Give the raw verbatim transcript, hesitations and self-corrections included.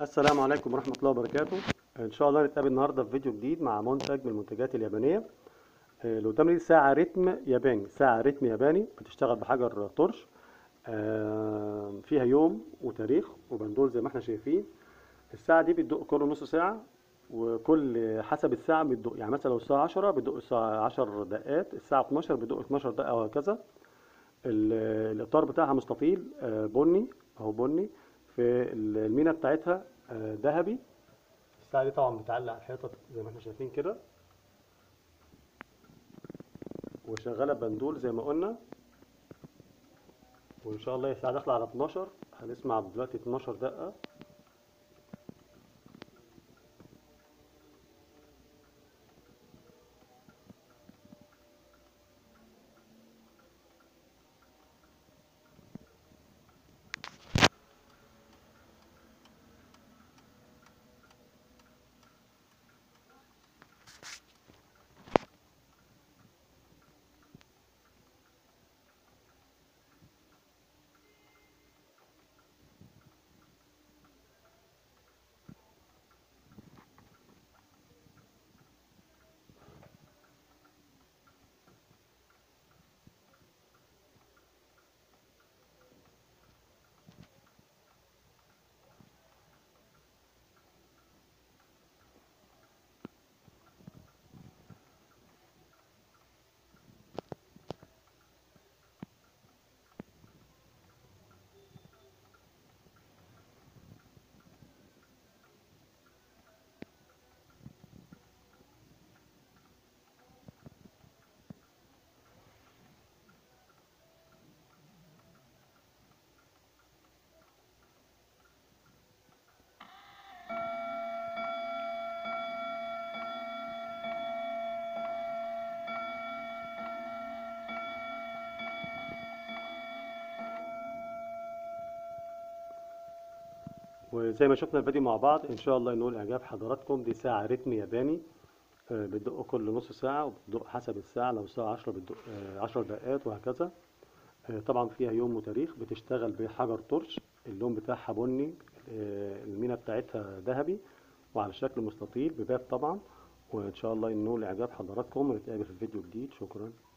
السلام عليكم ورحمة الله وبركاته. إن شاء الله نتقابل النهاردة في فيديو جديد مع منتج من المنتجات اليابانية. آه، اللي قدامنا دي ساعة رتم ياباني، ساعة رتم ياباني بتشتغل بحجر طرش. آه، فيها يوم وتاريخ وبندول زي ما احنا شايفين. الساعة دي بتدق كل نص ساعة، وكل حسب الساعة بتدق. يعني مثلا لو الساعة عشرة بتدق الساعة عشر دقات، الساعة اتناشر بتدق اتناشر دقة وهكذا. ال- الإطار بتاعها مستطيل، آه، بني أو بني. في المينا بتاعتها آه، ذهبي. الساعة دي طبعا بتعلق على الحيطة زي ما احنا شايفين كده، وشغالة بندول زي ما قلنا. وإن شاء الله الساعة داخلة على اتناشر، هنسمع دلوقتي اتناشر دقة. وزي ما شفنا الفيديو مع بعض، إن شاء الله ينول إعجاب حضراتكم. دي ساعة رتم ياباني، آه، بتدق كل نص ساعة، وبتدق حسب الساعة. لو الساعة عشرة بتدق آه، عشر دقات وهكذا. آه، طبعا فيها يوم وتاريخ، بتشتغل بحجر طرش. اللون بتاعها بني، آه، المينا بتاعتها ذهبي، وعلى شكل مستطيل بباب طبعا. وإن شاء الله ينول إعجاب حضراتكم، ونتقابل في فيديو جديد. شكرا.